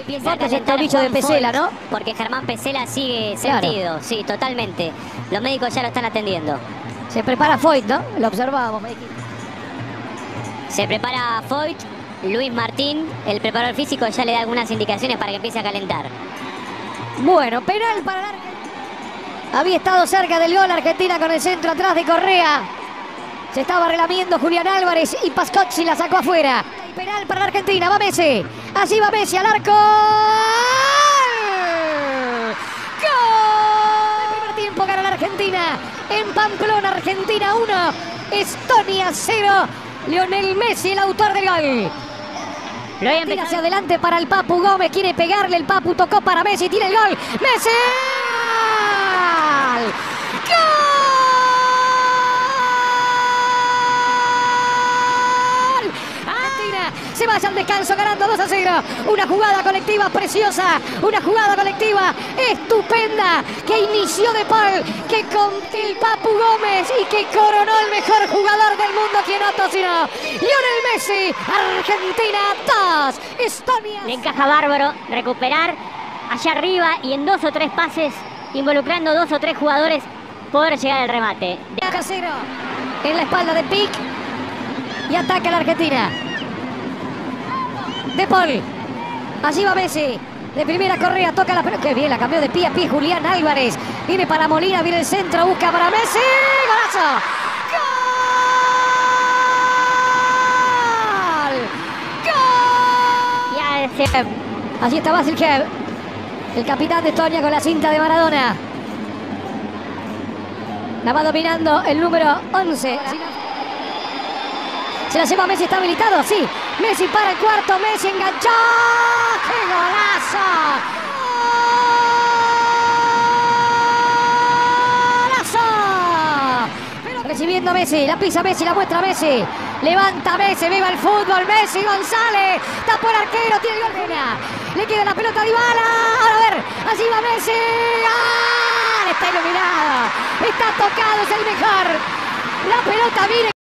empieza a Porque es el calentar tobillo de Juan Pesela, Foyt, ¿no? Porque Germán Pesela sigue Claro. sentido. Sí, totalmente. Los médicos ya lo están atendiendo. Se prepara Foyt, ¿no? Lo observábamos. Se prepara Foyt. Luis Martín, el preparador físico, ya le da algunas indicaciones para que empiece a calentar. Bueno, penal para la Argentina. Había estado cerca del gol Argentina con el centro atrás de Correa. Se estaba relamiendo Julián Álvarez y Pascozzi la sacó afuera. Penal para la Argentina, va Messi. Así va Messi al arco. ¡Gol! El primer tiempo gana la Argentina. En Pamplona, Argentina 1, Estonia 0. Lionel Messi, el autor del gol. Tira hacia adelante para el Papu Gómez. Quiere pegarle, el Papu tocó para Messi. Tiene el gol. ¡Messi! ¡Gol! Argentina se vaya al descanso ganando 2-0. Una jugada colectiva preciosa. Una jugada colectiva estupenda que inició De Paul, que con el Papu Gómez y que coronó el mejor jugador del mundo. ¿Quién otro sino Lionel Messi? Argentina 2, Estonia. Le encaja bárbaro recuperar allá arriba y en 2 o 3 pases, involucrando 2 o 3 jugadores, poder llegar al remate. Casero en la espalda de Pic y ataca a la Argentina. De Paul. Allí va Messi. De primera Correa, toca la pelota. Qué bien, la cambió de pie a pie Julián Álvarez. Viene para Molina, viene el centro, busca para Messi. ¡Golazo! ¡Gol! Allí está Vasiljev, el capitán de Estonia con la cinta de Maradona. La va dominando el número 11. Se la lleva Messi, está habilitado, sí. Messi para el cuarto, Messi enganchó. ¡Qué golazo! ¡Golazo! Recibiendo Messi, la pisa Messi, la muestra Messi. Levanta Messi, viva el fútbol, Messi González. Tapó el arquero, tiene el gol. Le queda la pelota a Dybala. Ahora a ver, allí va Messi. ¡Ah! Está iluminado. Está tocado, es el mejor. La pelota viene.